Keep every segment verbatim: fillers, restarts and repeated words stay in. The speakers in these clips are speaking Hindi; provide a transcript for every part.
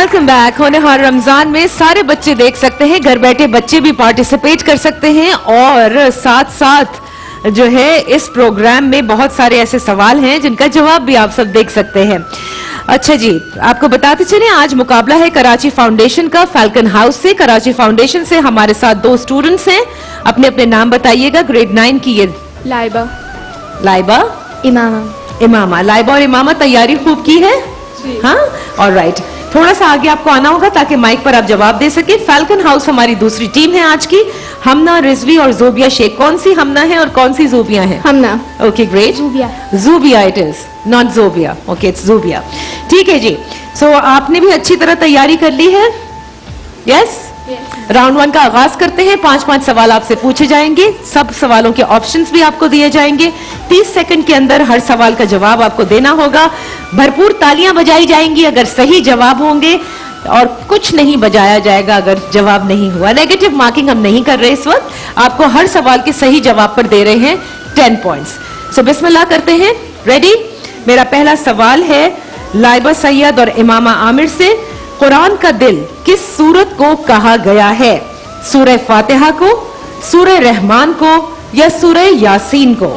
Welcome back. होने हार रमजान में सारे बच्चे देख सकते हैं, घर बैठे बच्चे भी पार्टिसिपेट कर सकते हैं और साथ साथ जो है इस प्रोग्राम में बहुत सारे ऐसे सवाल हैं जिनका जवाब भी आप सब देख सकते हैं। अच्छा जी, आपको बताते चले आज मुकाबला है कराची फाउंडेशन का फैल्कन हाउस से। कराची फाउंडेशन से हमारे साथ दो स्टूडेंट्स हैं, अपने अपने नाम बताइएगा। ग्रेड नाइन की ये लाइबा। लाइबा, इमामा। इमामा। लाइबा और इमामा तैयारी खूब की है? हाँ, ऑलराइट। थोड़ा सा आगे आपको आना होगा ताकि माइक पर आप जवाब दे सके। फैल्कन हाउस हमारी दूसरी टीम है आज की, हमना, रिजवी और जोबिया शेख। कौन सी हमना है और कौन सी जोबिया है? Hamna. Okay great. Zobia. Zobia it is, not Zobia. Okay it's Zobia. ठीक है जी। सो so, आपने भी अच्छी तरह तैयारी कर ली है? यस। राउंड वन का आगाज करते हैं। पांच पांच सवाल आपसे पूछे जाएंगे, सब सवालों के ऑप्शंस भी आपको दिए जाएंगे। तीस सेकंड के अंदर हर सवाल का जवाब आपको देना होगा। भरपूर तालियां बजाई जाएंगी अगर सही जवाब होंगे और कुछ नहीं बजाया जाएगा अगर जवाब नहीं हुआ। नेगेटिव मार्किंग हम नहीं कर रहे इस वक्त, आपको हर सवाल के सही जवाब पर दे रहे हैं टेन पॉइंट्स। सो बिस्मिल्लाह करते हैं। रेडी? मेरा पहला सवाल है लाइबा सैयद और इमामा आमिर से। कुरान का दिल किस सूरत को कहा गया है? सूरह फातिहा को, सूरह रहमान को या सूरह यासीन को?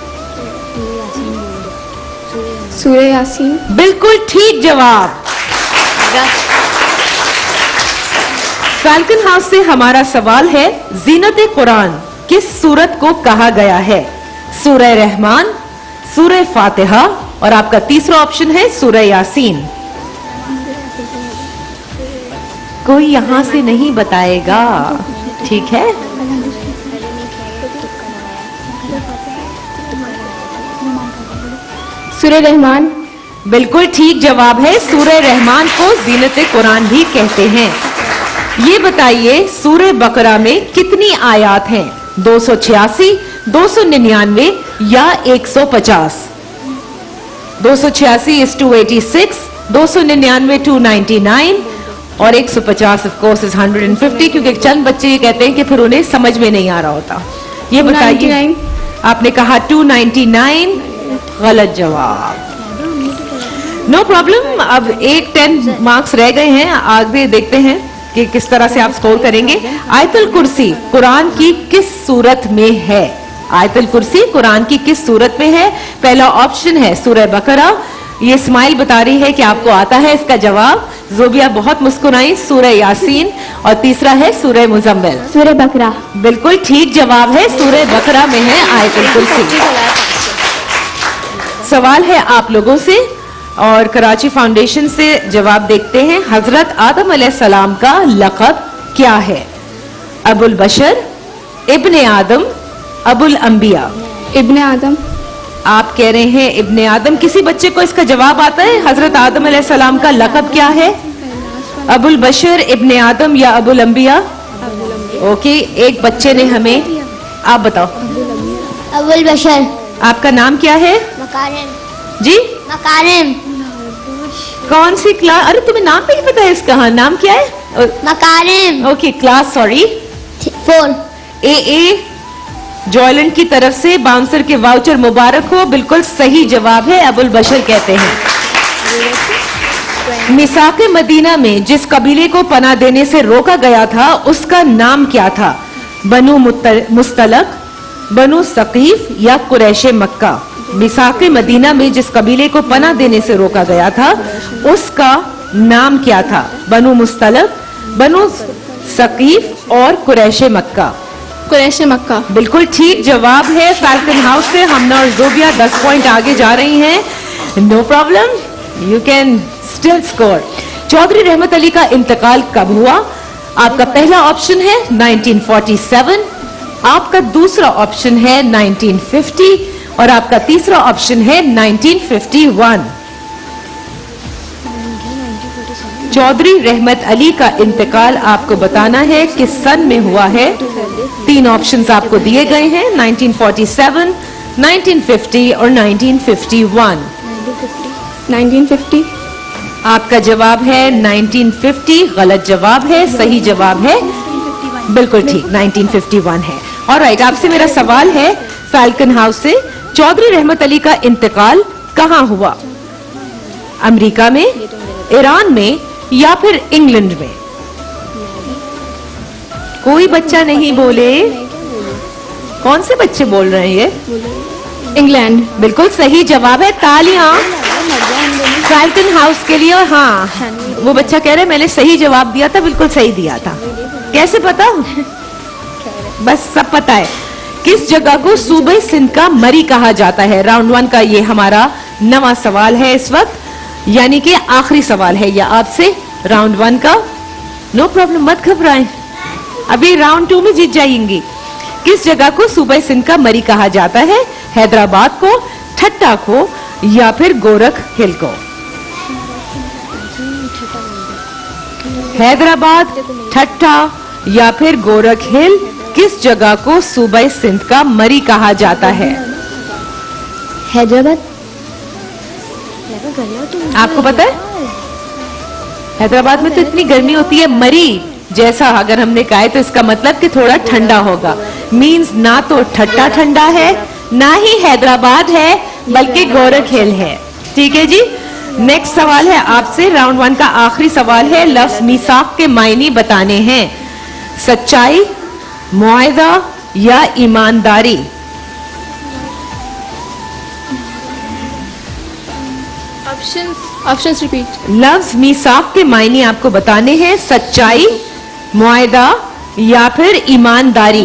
सूरह यासीन। बिल्कुल ठीक जवाब। फैल्कन हाउस से हमारा सवाल है जीनत कुरान किस सूरत को कहा गया है? सूरह रहमान, सूरह फातिहा और आपका तीसरा ऑप्शन है सूरह यासीन। कोई यहां से नहीं बताएगा, ठीक है? सूरह रहमान। बिल्कुल ठीक जवाब है, सूरह रहमान को जीनत कुरान भी कहते हैं। ये बताइए सूरह बकरा में कितनी आयात हैं? दो सौ छियासी, दो सौ निन्यानवे या एक सौ पचास? दो सौ छियासी इज टू एटी सिक्स, दो सौ निन्यानवे टू नाइन्टी नाइन और एक सौ पचास of course is one hundred fifty, क्योंकि चंद बच्चे ये कहते हैं कि फिर उन्हें समझ में नहीं आ रहा होता। ये बताइए, आपने कहा टू नाइन्टी नाइन, गलत जवाब। नो प्रॉब्लम, अब एक टेन मार्क्स रह गए हैं, आगे देखते हैं कि किस तरह से आप स्कोर करेंगे। आयतुल कुर्सी कुरान की किस सूरत में है? आयतुल कुर्सी कुरान की किस सूरत में है? पहला ऑप्शन है सूरह बकरा। ये स्माइल बता रही है कि आपको आता है इसका जवाब। जोबिया बहुत मुस्कुराई, सूरह यासीन और तीसरा है सूरह मुजम्मिल। सूरह बकरा। बिल्कुल ठीक जवाब है, सूरह बकरा में है आयतुल कुर्सी। सवाल है आप लोगों से और कराची फाउंडेशन से जवाब देखते हैं। हजरत आदम अलैहिस्सलाम का लक़ब क्या है? अबुल बशर, इब्ने आदम, अबुल अंबिया? इब्ने आदम। आप कह रहे हैं इब्ने आदम। किसी बच्चे को इसका जवाब आता है? हजरत आदम अलैहिस्सलाम का लक़ब क्या है? अबुल बशर, इब्ने आदम या अबुल अंबिया? ओके, एक बच्चे ने हमें, आप बताओ। अबुल बशर। आपका नाम क्या है? मकारिम। जी मकारिम। कौन सी क्लास? अरे तुम्हें नाम भी नहीं पता है इसका? हाँ, नाम क्या है? Makarim. Okay, class sorry four. A A Joyland की तरफ से बाउंसर के वाउचर मुबारक हो। बिल्कुल सही जवाब है, अबुल बशर कहते हैं। मिसाक मदीना में जिस कबीले को पनाह देने से रोका गया था उसका नाम क्या था? बनु मुस्तलक, बनु सकीफ या कुरैश मक्का? मिसाक मदीना में जिस कबीले को पनाह देने से रोका गया था उसका नाम क्या था? बनु मुस्तलक, बनु सकीफ और कुरैश मक्का? कुरैश मक्का। बिल्कुल ठीक जवाब है। फैल्कन हाउस से हमना और जोबिया दस पॉइंट आगे जा रही हैं। No problem, you can still score. Chaudhry Rahmat Ali का इंतकाल कब हुआ? आपका पहला ऑप्शन है नाइनटीन फोर्टी सेवन, आपका दूसरा ऑप्शन है नाइनटीन फिफ्टी और आपका तीसरा ऑप्शन है nineteen fifty one. Chaudhary Rahmat Ali का इंतकाल आपको बताना है किस सन में हुआ है। तीन ऑप्शंस आपको दिए गए हैं, nineteen forty seven, nineteen fifty और nineteen fifty one. Nineteen fifty. आपका जवाब है नाइनटीन फिफ्टी, गलत जवाब है। सही जवाब है बिल्कुल ठीक, नाइनटीन फिफ्टी वन है। ऑलराइट, आपसे मेरा सवाल है फैल्कन हाउस से, चौधरी रहमत अली का इंतकाल कहां हुआ? अमेरिका में, ईरान में, या फिर इंग्लैंड में? कोई बच्चा नहीं बोले। कौन से बच्चे बोल रहे हैं ये? इंग्लैंड। बिल्कुल सही जवाब है, तालियां फैल्कन हाउस के लिए। हाँ, वो बच्चा कह रहे मैंने सही जवाब दिया था, बिल्कुल सही दिया था। कैसे पता? बस सब पता है। किस जगह को सूबे सिंध का मरी कहा जाता है? राउंड वन का ये हमारा नवा सवाल है इस वक्त, यानी कि आखिरी सवाल है यह आपसे राउंड वन का। नो प्रॉब्लम, मत घबराएं, अभी राउंड टू में जीत जाएंगी। किस जगह को सूबे सिंध का मरी कहा जाता है? हैदराबाद को, ठट्टा को, या फिर गोरख हिल को? हैदराबाद, ठट्टा या फिर गोरख हिल, किस जगह को सूबे सिंध का मरी कहा जाता है? हैदराबाद। आपको पता है? हैदराबाद में तो इतनी गर्मी होती है, मरी जैसा अगर हमने कहा है तो इसका मतलब कि थोड़ा ठंडा होगा। मींस ना तो ठट्टा ठंडा है, ना ही हैदराबाद है, बल्कि गोरख हिल है। ठीक है जी। नेक्स्ट सवाल है आपसे, राउंड वन का आखिरी सवाल है। लफ्ज मीसाक के मायने बताने हैं। सच्चाई, मुआहदा या ईमानदारी? Options options repeat. लफ्ज मीसाक के मायने आपको बताने हैं। सच्चाई, मुआहदा या फिर ईमानदारी?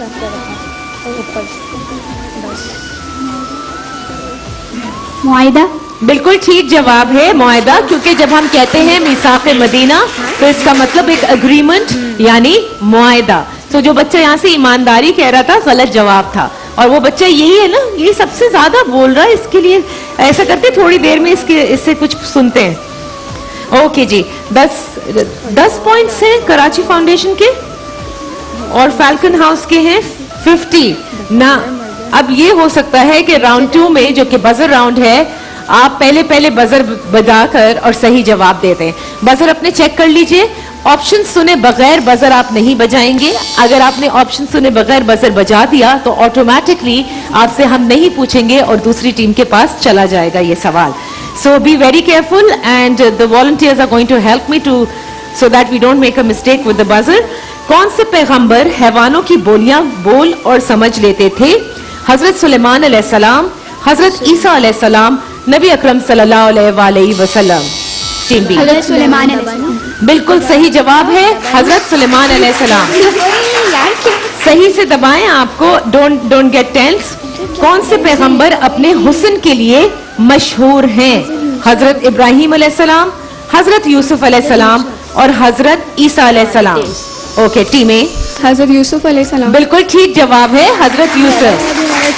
मुआहिदा। बिल्कुल ठीक जवाब है, मुआहदा, क्योंकि जब हम कहते हैं मीसाक मदीना तो इसका मतलब एक अग्रीमेंट यानी मुआहदा। तो जो बच्चा यहाँ से ईमानदारी कह रहा था गलत जवाब था, और वो बच्चा यही है ना, ये सबसे ज्यादा बोल रहा है। इसके लिए ऐसा करते थोड़ी देर में इसके इससे कुछ सुनते हैं। ओके जी, दस दस पॉइंट्स हैं कराची फाउंडेशन के और फैल्कन हाउस के हैं फिफ्टी ना। अब ये हो सकता है कि राउंड टू में जो कि बजर राउंड है, आप पहले पहले बजर बजाकर और सही जवाब देते हैं। बजर अपने चेक कर लीजिए, ऑप्शन सुने बगैर बजर आप नहीं बजाएंगे। अगर आपने ऑप्शन सुने बगैर बजर बजा दिया तो ऑटोमेटिकली आपसे हम नहीं पूछेंगे और दूसरी टीम के पास चला जाएगा ये सवाल। So be very careful and the volunteers are going to help me to so that we don't make a mistake with the buzzer. कौन से पैगंबर हैवानों की बोलियां बोल और समझ लेते थे? हजरत सुलेमान अलैहिस्सलाम, हजरत ईसा अलैहिस्सलाम, नबी अकरम सल्लल्लाहु अलैहि वसल्लम? Team B. हजरत सुलेमान अलैहिस्सलाम। बिल्कुल सही जवाब है, हजरत सुलेमान अलैहिस्सलाम। सही से दबाएं, आपको डोंट डोंट गेट टेंस। कौन से पैगंबर अपने हुस्न के लिए मशहूर हैं? हजरत इब्राहिम अलैहिस्सलाम, हजरत यूसुफ अलैहिस्सलाम और हजरत ईसा अलैहिस्सलाम? ओके टीमें। हजरत यूसुफ अलैहिस्सलाम। बिल्कुल ठीक जवाब है, हजरत यूसुफ।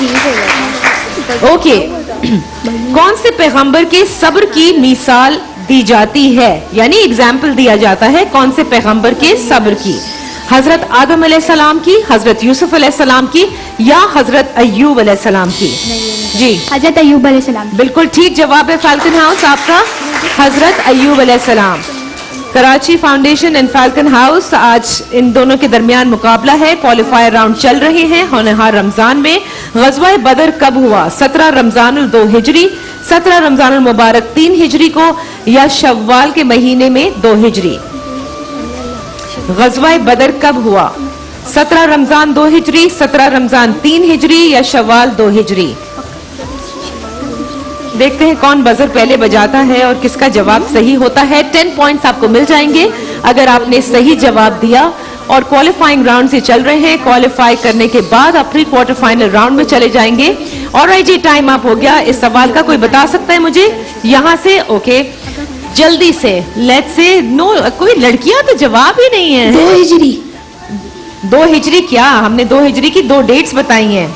ओके, कौन से पैगंबर के सब्र की मिसाल दी जाती है, यानी एग्जाम्पल दिया जाता है कौन से पैगंबर के सब्र की? हजरत आदम अलैहिस्सलाम की, हजरत यूसुफ अलैहिस्सलाम की या हजरत अय्यूब अलैहिस्सलाम की? जी, हजरत अय्यूब अलैहिस्सलाम। बिल्कुल ठीक जवाब है फैल्कन हाउस आपका, हजरत अय्यूब अलैहिस्सलाम। Karachi foundation and falcon house, आज इन दोनों के दरमियान मुकाबला है। क्वालिफायर राउंड चल रहे हैं होनहार रमजान में। गज़वा बदर कब हुआ? सत्रह रमजानुल दो हिजरी, सत्रह रमजानुल मुबारक तीन हिजरी को या शव्वाल के महीने में दो हिजरी? गज़वा बदर कब हुआ? सत्रह रमजान दो हिजरी, सत्रह रमजान तीन हिजरी या शव्वाल दो हिजरी? देखते हैं कौन बजर पहले बजाता है और किसका जवाब सही होता है। टेन पॉइंट्स आपको मिल जाएंगे अगर आपने सही जवाब दिया। और क्वालिफाइंग राउंड से चल रहे हैं, क्वालिफाई करने के बाद आप प्री क्वार्टर फाइनल राउंड में चले जाएंगे। ऑलराइट जी, टाइम अप हो गया। इस सवाल का कोई बता सकता है मुझे यहाँ से? ओके, जल्दी से लेट्स से। नो, कोई लड़कियां तो जवाब ही नहीं है। दो हिजरी। दो हिजरी क्या? हमने दो हिजरी की दो डेट्स बताई हैं।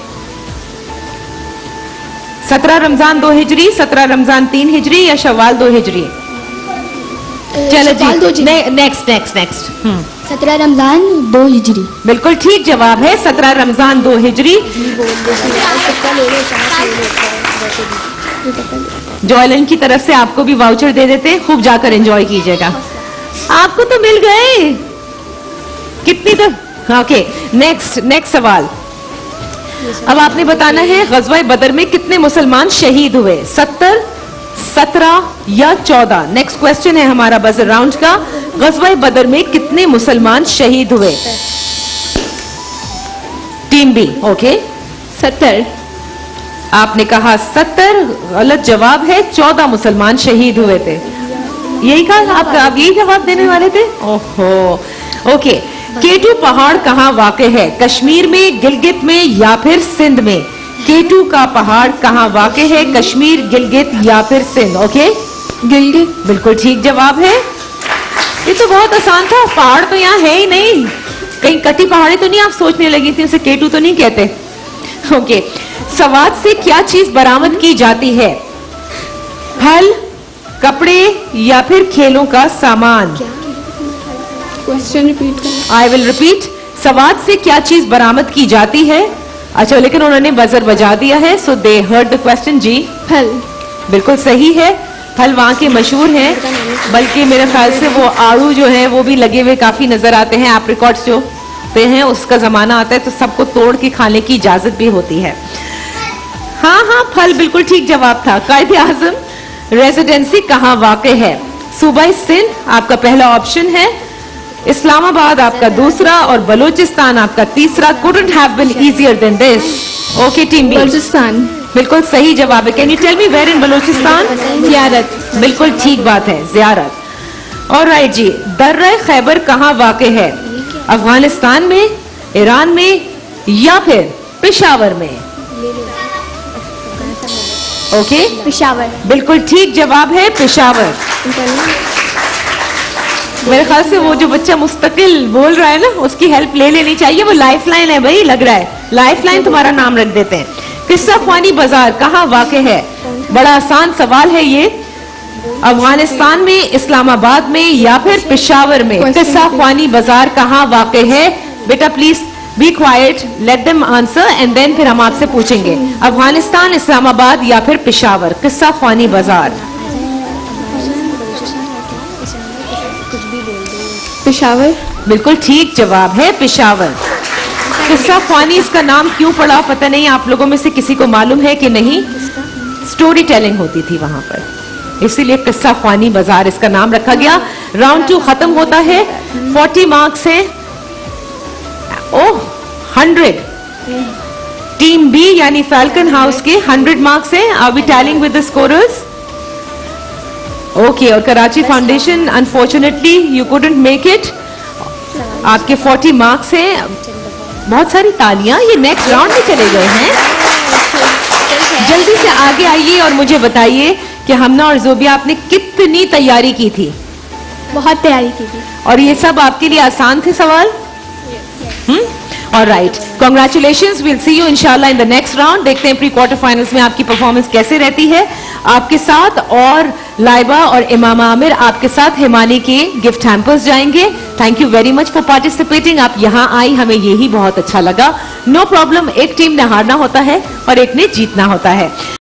सत्रह रमजान दो हिजरी, सत्रह रमजान तीन हिजरी या शव्वाल दो हिजरी? चलो जी, नेक्स्ट नेक्स्ट नेक्स्ट। सत्रह रमजान दो हिजरी। बिल्कुल ठीक जवाब है, सत्रह रमजान दो हिजरी। जॉयलन की तरफ से आपको भी वाउचर दे देते, खूब जाकर एंजॉय कीजिएगा। आपको तो मिल गए कितनी तो। ओके, नेक्स्ट नेक्स्ट सवाल। अब आपने बताना है गज़वा बदर में कितने मुसलमान शहीद हुए? सत्तर, सत्रह या चौदह? नेक्स्ट क्वेश्चन है हमारा बजर राउंड का। गज़वा बदर में कितने मुसलमान शहीद हुए? Team B, okay. सत्तर। आपने कहा सत्तर, गलत जवाब है। चौदह मुसलमान शहीद हुए थे। यही कहा आप, आप यही जवाब देने वाले थे? ओहो, ओके। केटू पहाड़ कहाँ वाक़ है? कश्मीर में, गिलगित में या फिर सिंध में? केटू का पहाड़ कहाँ वाक़ है? कश्मीर, गिलगित या फिर सिंध? ओके, गिलगित। बिल्कुल ठीक जवाब है। ये तो बहुत आसान था, पहाड़ तो यहाँ है ही नहीं। कहीं कटी पहाड़ी तो नहीं आप सोचने लगी थी? उसे केटू तो नहीं कहते। ओके, सवाद से क्या चीज बरामद की जाती है? फल, कपड़े या फिर खेलों का सामान? क्वेश्चन रिपीट करना। I will repeat. सवाद से क्या चीज बरामद की जाती है? अच्छा, लेकिन उन्होंने बजर बजा दिया है, so they heard the question. जी, फल। बिल्कुल सही है। फल वहाँ के मशहूर हैं, बल्कि मेरे ख्याल से वो आड़ू जो है वो भी लगे हुए काफी नजर आते हैं। एप्रिकॉट्स जो पे हैं, उसका जमाना आता है तो सबको तोड़ के खाने की इजाजत भी होती है। हाँ हाँ, फल बिल्कुल ठीक जवाब था। कायदे आजम रेजिडेंसी कहाँ वाक़ है? सूबा सिंध आपका पहला ऑप्शन है, इस्लामाबाद आपका दूसरा और बलूचिस्तान आपका तीसरा। Couldn't have been easier than this. Okay team B, Balochistan. बिल्कुल सही जवाब है। Can you tell me where in Balochistan? Ziarat. बिल्कुल ठीक बात है, ज़ियारत। और राइट जी, दर्रा खैबर कहाँ वाक़ है? अफगानिस्तान में, ईरान में या फिर पेशावर में? ओके, पेशावर। बिल्कुल ठीक जवाब है, पेशावर। मेरे ख्याल से वो जो बच्चा मुस्तकिल बोल रहा है ना, उसकी हेल्प ले लेनी चाहिए। वो लाइफ लाइन है भाई, लग रहा है। लाइफ लाइन तुम्हारा नाम रख देते हैं। किस्सा ख्वानी बाजार कहाँ वाक़ है? बड़ा आसान सवाल है ये। अफगानिस्तान में, इस्लामाबाद में या फिर पेशावर में? किस्सा ख्वानी बाजार कहाँ वाक़ है? बेटा please be quiet, let them answer and then फिर हम आपसे पूछेंगे। अफगानिस्तान, इस्लामाबाद या फिर पेशावर? किस्सा ख्वानी बाजार। पेशावर। बिल्कुल ठीक जवाब है, पेशावर। किस्सा ख्वानी इसका नाम क्यों पड़ा पता नहीं आप लोगों में से किसी को मालूम है कि नहीं? स्टोरी टेलिंग होती थी वहां पर, इसीलिए किस्सा ख्वानी बाजार इसका नाम रखा गया। राउंड टू खत्म होता है। फोर्टी मार्क्स है। Oh, hundred. टीम बी यानी फैल्कन हाउस के हंड्रेड मार्क्स है। Are we tallying with the scorers? Okay, और Karachi foundation unfortunately you couldn't make it. आपके फोर्टी मार्क्स हैं। बहुत सारी तालियां, ये नेक्स्ट राउंड में चले गए हैं। जल्दी से आगे आइए और मुझे बताइए कि हमना और जोबिया आपने कितनी तैयारी की थी? बहुत तैयारी की थी। और ये सब आपके लिए आसान थे सवाल? हम्म, और right, congratulations. Will see you इंशाल्लाह इन द नेक्स्ट राउंड। देखते हैं प्री क्वार्टर फाइनल्स में आपकी परफॉर्मेंस कैसे रहती है। आपके साथ और लाइबा और इमाम आमिर आपके साथ हिमानी के गिफ्ट हैम्पर्स जाएंगे। Thank you very much for participating. आप यहाँ आई, हमें यही बहुत अच्छा लगा। नो प्रॉब्लम, एक टीम ने हारना होता है और एक ने जीतना होता है।